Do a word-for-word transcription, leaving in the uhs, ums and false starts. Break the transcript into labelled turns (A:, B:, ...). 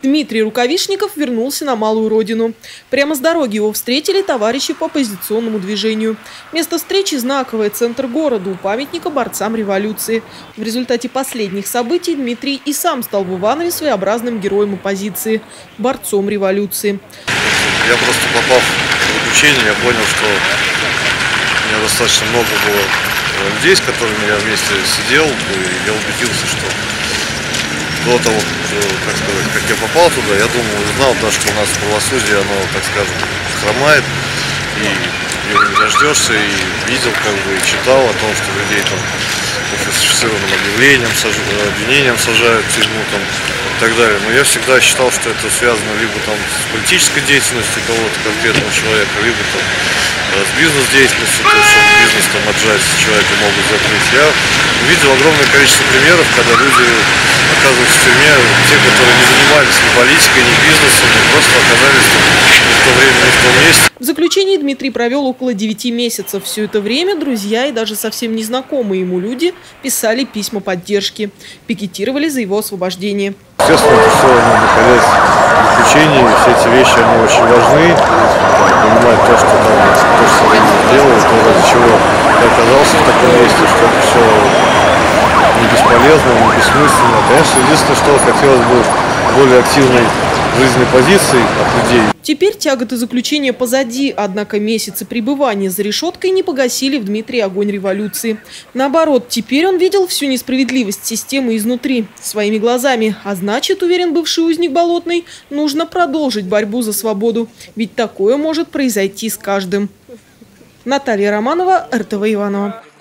A: Дмитрий Рукавишников вернулся на малую родину. Прямо с дороги его встретили товарищи по оппозиционному движению. Место встречи – знаковый центр города у памятника борцам революции. В результате последних событий Дмитрий и сам стал в Иванове своеобразным героем оппозиции – борцом революции.
B: Я просто попал в заключение, я понял, что у меня достаточно много было людей, с которыми я вместе сидел, и я убедился, что до того, как сказать, как я попал туда, я думал, знал, да, что у нас правосудие, оно, так скажем, хромает, и его не дождешься, и видел, как бы, и читал о том, что людей там по фальсифицированным объявлениям, обвинениям сажают в тюрьму там, и так далее. Но я всегда считал, что это связано либо там с политической деятельностью кого-то конкретного человека, либо там с бизнес-деятельностью, то есть чтобы бизнес там отжать человека могут закрыть. Я увидел огромное количество примеров, когда люди оказываются в тюрьме, те, которые не занимались ни политикой, ни бизнесом, но просто оказались там не в то время, не в том месте.
A: В заключении Дмитрий провел около девяти месяцев. Все это время друзья и даже совсем незнакомые ему люди писали письма поддержки, пикетировали за его освобождение.
B: Естественно, это все находясь в заключении, все эти вещи, они очень важны. Понимать то, что там, то, что они делают, то, ради чего я оказался в таком месте, что это все не бесполезно, не бессмысленно. Конечно, единственное, что хотелось бы более активной жизненной позиции от людей.
A: Теперь тяготы заключения позади, однако месяцы пребывания за решеткой не погасили в Дмитрии огонь революции. Наоборот, теперь он видел всю несправедливость системы изнутри, своими глазами. А значит, уверен бывший узник Болотной, нужно продолжить борьбу за свободу. Ведь такое может произойти с каждым. Наталья Романова, эр тэ вэ Иваново.